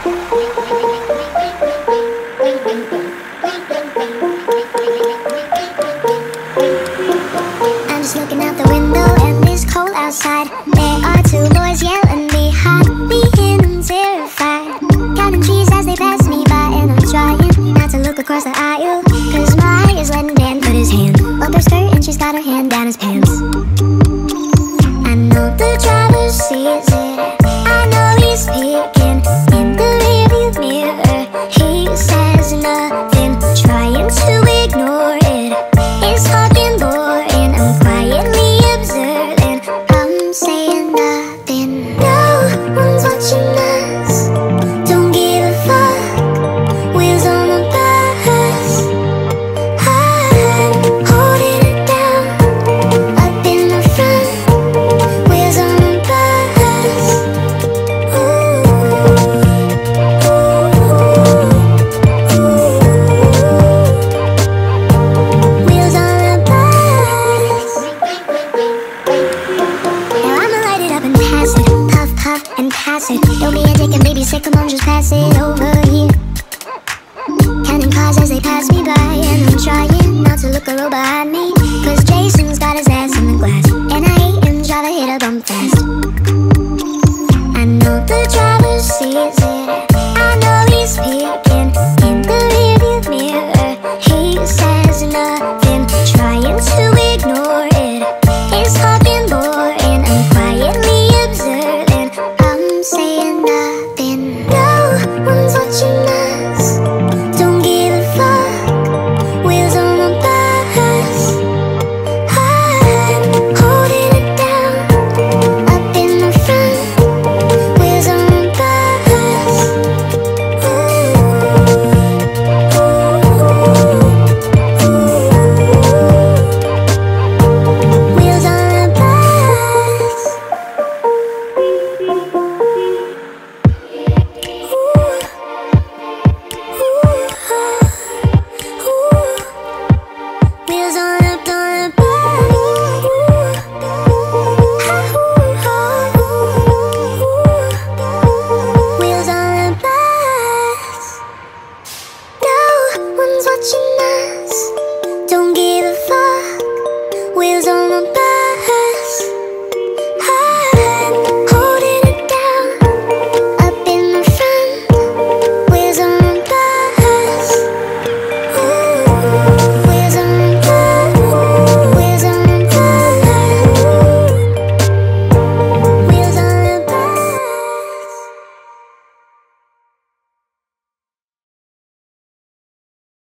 I'm just looking out the window and it's cold outside. There are two boys yelling behind me and I'm terrified. Counting trees as they pass me by and I'm trying not to look across the aisle, cause my eye is letting Dan put his hand up her skirt and she's got her hand down his pants. I know the driver sees it, I know he's peeking in the rearview mirror. He says nothing, trying to ignore it. It's fucking boring, I'm quietly observing. I'm saying nothing, no one's watching us. Don't give a fuck, wheels on the bus. I'm holding it down, up in the front, wheels on the bus. Wheels on the bus. Now I'ma light it up and pass it, puff, puff, and pass it. Don't be a dick and babysit, come on, just pass it over here. Counting cars as they pass me by, and I'm trying not to look a little behind me, cause Jason's got his ass in the glass, and I hate him, driver hit a bump fast. I know the driver sees it, I know he's peeking